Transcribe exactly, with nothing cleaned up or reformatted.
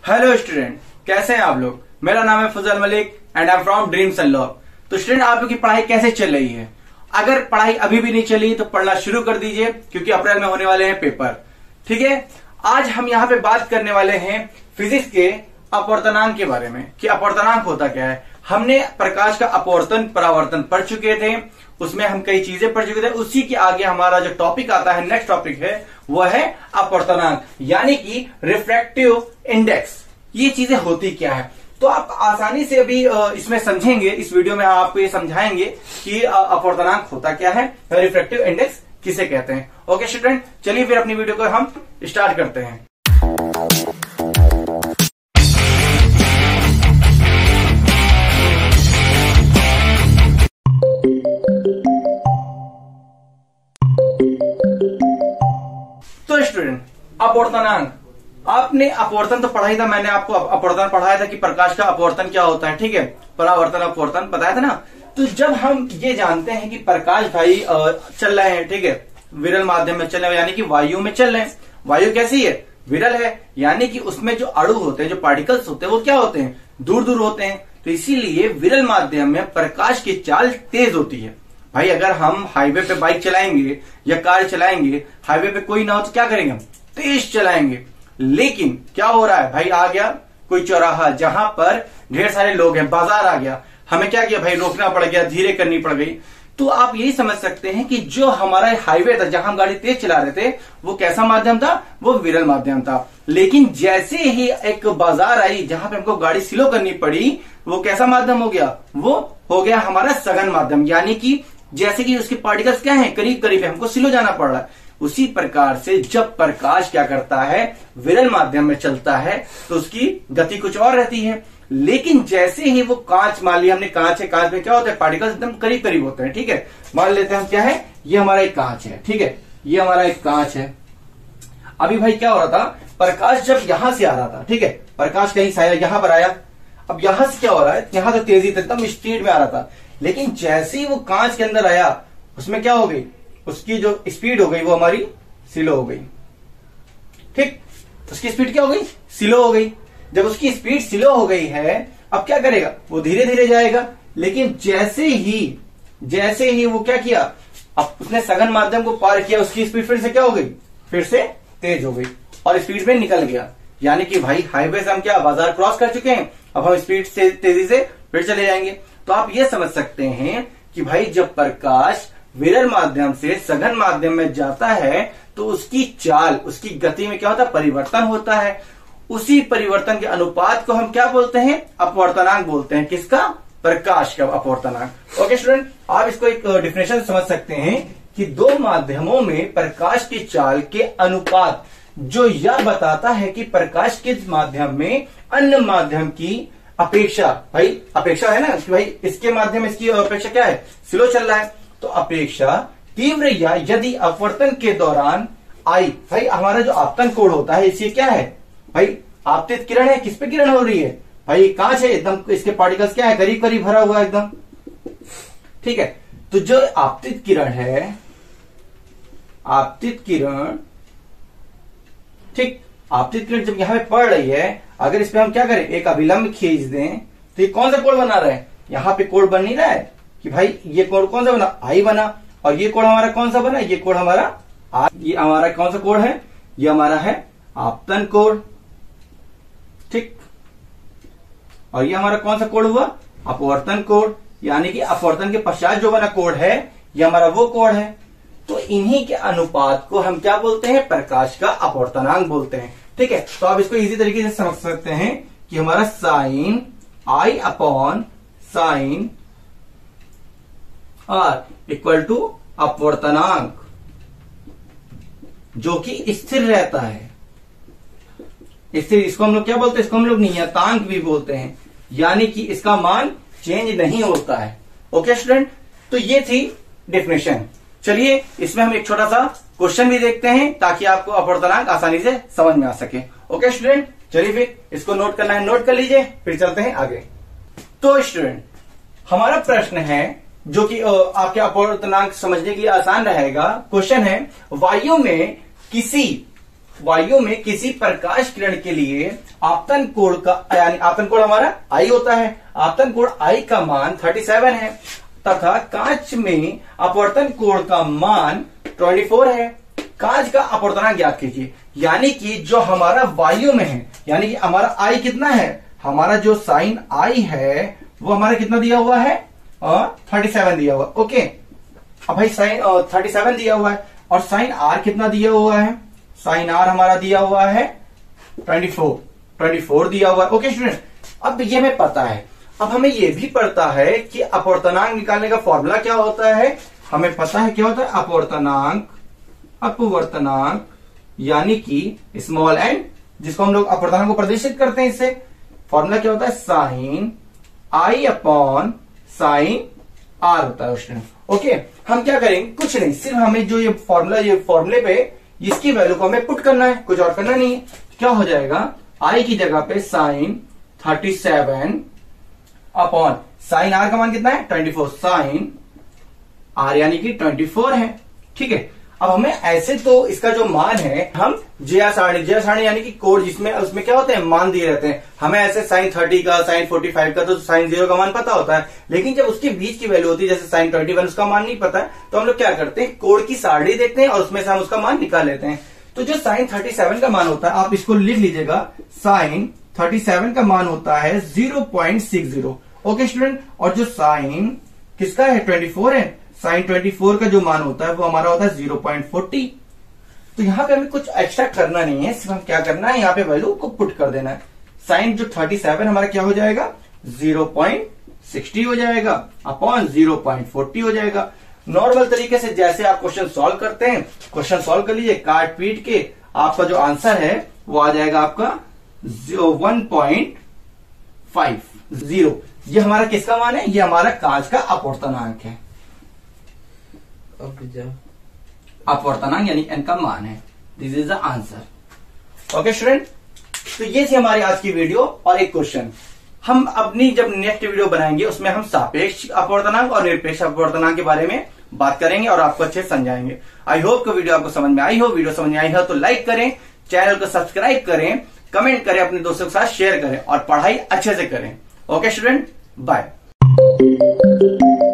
Hello student, कैसे हैं आप लोग। मेरा नाम है Fazal Malik and I am from Dreams and Love. तो स्टूडेंट, आप लोग की पढ़ाई कैसे चल रही है? अगर पढ़ाई अभी भी नहीं चली तो पढ़ना शुरू कर दीजिए, क्योंकि अप्रैल में होने वाले हैं पेपर। ठीक है, आज हम यहाँ पे बात करने वाले हैं फिजिक्स के अपवर्तनांक के बारे में कि अपवर्तनांक होता क्या है। हमने प्रकाश का अपवर्तन परावर्तन पढ़ चुके थे, उसमें हम कई चीजें पढ़ चुके थे। उसी के आगे हमारा जो टॉपिक आता है, नेक्स्ट टॉपिक है, वो है अपवर्तनांक, यानी कि रिफ्रैक्टिव इंडेक्स। ये चीजें होती क्या है, तो आप आसानी से अभी इसमें समझेंगे। इस वीडियो में आपको ये समझाएंगे कि अपवर्तनांक होता क्या है, रिफ्रैक्टिव इंडेक्स किसे कहते हैं। ओके स्टूडेंट, चलिए फिर अपनी वीडियो को हम स्टार्ट करते हैं। तो स्टूडेंट, अपवर्तनांक, आपने अपवर्तन तो पढ़ा ही था। मैंने आपको अपवर्तन पढ़ाया था कि प्रकाश का अपवर्तन क्या होता है। ठीक है, परावर्तन अपवर्तन बताया था ना। तो जब हम ये जानते हैं कि प्रकाश भाई चल रहे हैं, ठीक है, विरल माध्यम में चल रहे हैं, यानी कि वायु में चल रहे हैं। वायु कैसी है? विरल है, यानी कि उसमें जो अणु होते हैं, जो पार्टिकल्स होते हैं, वो क्या होते हैं? दूर दूर होते हैं। तो इसीलिए विरल माध्यम में प्रकाश की चाल तेज होती है। भाई अगर हम हाईवे पे बाइक चलाएंगे या कार चलाएंगे, हाईवे पे कोई ना हो तो क्या करेंगे? हम तेज चलाएंगे। लेकिन क्या हो रहा है भाई, आ गया कोई चौराहा जहां पर ढेर सारे लोग हैं, बाजार आ गया, हमें क्या किया भाई? रोकना पड़ गया, धीरे करनी पड़ गई। तो आप यही समझ सकते हैं कि जो हमारा हाईवे था, जहां हम गाड़ी तेज चला रहे थे, वो कैसा माध्यम था? वो विरल माध्यम था। लेकिन जैसे ही एक बाजार आई जहां पे हमको गाड़ी स्लो करनी पड़ी, वो कैसा माध्यम हो गया? वो हो गया हमारा सघन माध्यम, यानी कि जैसे कि उसके पार्टिकल्स क्या है? करीब करीब है, हमको स्लो जाना पड़ रहा है। उसी प्रकार से जब प्रकाश क्या करता है, विरल माध्यम में चलता है, तो उसकी गति कुछ और रहती है। लेकिन जैसे ही वो कांच, मान लिया हमने कांच है, कांच में क्या होता है? पार्टिकल्स एकदम करीब करीब होते हैं। ठीक है, मान लेते हैं हम क्या है, ये हमारा एक कांच है। ठीक है, ये हमारा एक कांच है। अभी भाई क्या हो रहा था, प्रकाश जब यहां से आ रहा था, ठीक है, प्रकाश कहीं से आया, यहां पर आया। अब यहां से क्या हो रहा है, यहां तो तेजी से एकदम स्पीड में आ रहा था। लेकिन जैसे ही वो कांच के अंदर आया, उसमें क्या हो गई? उसकी जो स्पीड हो गई वो हमारी स्लो हो गई। ठीक, उसकी स्पीड क्या हो गई? स्लो हो गई। जब उसकी स्पीड स्लो हो गई है, अब क्या करेगा? वो धीरे धीरे जाएगा। लेकिन जैसे ही जैसे ही वो क्या किया, अब उसने सघन माध्यम को पार किया, उसकी स्पीड फिर से क्या हो गई? फिर से तेज हो गई और स्पीड में निकल गया। यानी कि भाई हाईवे से हम क्या बाजार क्रॉस कर चुके हैं, अब हम स्पीड से तेजी से फिर चले जाएंगे। तो आप ये समझ सकते हैं कि भाई जब प्रकाश विरल माध्यम से सघन माध्यम में जाता है, तो उसकी चाल, उसकी गति में क्या होता है? परिवर्तन होता है। उसी परिवर्तन के अनुपात को हम क्या बोलते हैं? अपवर्तनांक बोलते हैं। किसका? प्रकाश का अपवर्तनांक। ओके स्टूडेंट, आप इसको एक डिफिनेशन समझ सकते हैं कि दो माध्यमों में प्रकाश की चाल के अनुपात जो यह बताता है कि प्रकाश के माध्यम में अन्य माध्यम की अपेक्षा, भाई अपेक्षा है ना कि भाई इसके माध्यम में इसकी अपेक्षा क्या है? स्लो चल रहा है। तो अपेक्षा तीव्र या यदि अपवर्तन के दौरान आई, भाई हमारा जो आपतन कोण होता है, इससे क्या है भाई? आपतित किरण है। किस पे किरण हो रही है भाई? कांच है, एकदम इसके पार्टिकल्स क्या है? करीब करीब भरा हुआ एकदम। ठीक है, तो जो आपतित किरण है, आपतित किरण, ठीक, आपतित किरण जब यहां पे पड़ रही है, अगर इस पे हम क्या करें? एक अभिलंब खींच दें, तो ये कौन सा कोण बना रहा है? यहां पे कोण बन नहीं रहा है कि भाई ये कोण कौन सा बना? आई बना। और ये कोण हमारा कौन सा बना? ये कोण हमारा आ, ये हमारा कौन सा कोण है? ये हमारा है आपतन कोण। ठीक, और ये हमारा कौन सा कोण हुआ? अपवर्तन कोण। यानी कि अपवर्तन के पश्चात जो बना कोण है, ये हमारा वो कोण है। तो इन्हीं के अनुपात को हम क्या बोलते हैं? प्रकाश का अपवर्तनांक बोलते हैं। ठीक है, तो आप इसको इजी तरीके से समझ सकते हैं कि हमारा sine I upon sine R equal to अपवर्तनांक, जो कि स्थिर रहता है। स्थिर, इसको हम लोग क्या बोलते हैं? इसको हम लोग नियतांक भी बोलते हैं, यानी कि इसका मान चेंज नहीं होता है। ओके स्टूडेंट, तो ये थी डेफिनेशन। चलिए इसमें हम एक छोटा सा क्वेश्चन भी देखते हैं, ताकि आपको अपवर्तनांक आसानी से समझ में आ सके। ओके स्टूडेंट, चलिए फिर इसको नोट करना है, नोट कर लीजिए, फिर चलते हैं आगे। तो स्टूडेंट, हमारा प्रश्न है जो कि आपके अपवर्तनांक समझने के लिए आसान रहेगा। क्वेश्चन है, वायु में किसी वायु में किसी प्रकाश किरण के लिए आपतन कोण का, यानी आपतन कोण हमारा आई होता है, आपतन कोण आई का मान सैंतीस है तथा कांच में अपवर्तन कोण का मान चौबीस है। कांच का अपवर्तनांक ज्ञात कीजिए, यानी कि जो हमारा वायु में है, यानी कि हमारा आई कितना है, हमारा जो साइन आई है वो हमारा कितना दिया हुआ है, थर्टी सेवन दिया हुआ। ओके, अब भाई साइन थर्टी सेवन दिया हुआ है और साइन आर कितना दिया हुआ है, साइन आर हमारा दिया हुआ है ट्वेंटी फोर, ट्वेंटी फोर दिया हुआ है। ओके स्टूडेंट, अब ये हमें पता है। अब हमें ये भी पता है कि अपवर्तनांक निकालने का फॉर्मूला क्या होता है, हमें पता है क्या होता है अपवर्तनांक, अपवर्तनांक यानी कि स्मॉल एन, जिसको हम लोग अपवर्तनांक को प्रदर्शित करते हैं, इससे फॉर्मूला क्या होता है, sine I upon sine R होता है स्टूडेंट। ओके, हम क्या करेंगे, कुछ नहीं, सिर्फ हमें जो ये फॉर्मूला, ये फॉर्मूले पे इसकी वैल्यू को हमें पुट करना है, कुछ और करना नहीं है। क्या हो जाएगा, आई की जगह पे sine thirty seven upon sine R का मान कितना है ट्वेंटी फोर, साइन आर यानी कि ट्वेंटी फोर है। ठीक है, अब हमें ऐसे तो इसका जो मान है, हम जे सारणी, जे सारणी यानी कि कोड जिसमें उसमें क्या होते हैं, मान दिए रहते हैं। हमें ऐसे साइन थर्टी का, साइन फोर्टी फाइव का, तो साइन जीरो का मान पता होता है, लेकिन जब उसके बीच की वैल्यू होती है, जैसे साइन ट्वेंटी वन, उसका मान नहीं पता है, तो हम लोग क्या करते हैं, कोड की सारणी देखते हैं और उसमें से हम उसका मान निकाल लेते हैं। तो जो साइन थर्टी सेवन का मान होता है, आप इसको लिख लीजिएगा, साइन थर्टी सेवन का मान होता है zero point six zero. Okay student, और जो साइन किसका है, ट्वेंटी फोर है, साइन ट्वेंटी फोर का जो मान होता है वो हमारा होता है जीरो पॉइंट फोर्टी। तो यहाँ पे हमें कुछ एक्स्ट्रा करना नहीं है, सिर्फ हम क्या करना है, यहाँ पे वैल्यू को पुट कर देना है। साइन जो थर्टी सेवन हमारा क्या हो जाएगा, जीरो पॉइंट सिक्सटी हो जाएगा अपॉन जीरो पॉइंट फोर्टी हो जाएगा। नॉर्मल तरीके से जैसे आप क्वेश्चन सॉल्व करते हैं, क्वेश्चन सॉल्व कर लीजिए, काट पीट के आपका जो आंसर है वो आ जाएगा आपका वन पॉइंट फाइव जीरो। ये हमारा किसका मान है, ये हमारा कांच का अपवर्तनांक है, अपवर्तनांक यानी एन का मान है। This is the answer. Okay student, तो ये थी हमारी आज की वीडियो और एक क्वेश्चन। हम अपनी जब नेक्स्ट वीडियो बनाएंगे उसमें हम सापेक्ष अपवर्तनांक और निरपेक्ष अपवर्तनांक के बारे में बात करेंगे और आपको अच्छे समझाएंगे। आई होप कि वीडियो आपको समझ में आई हो। वीडियो समझ में आई हो तो लाइक करें, चैनल को सब्सक्राइब करें, कमेंट करें, अपने दोस्तों के साथ शेयर करें और पढ़ाई अच्छे से करें। Okay student, bye.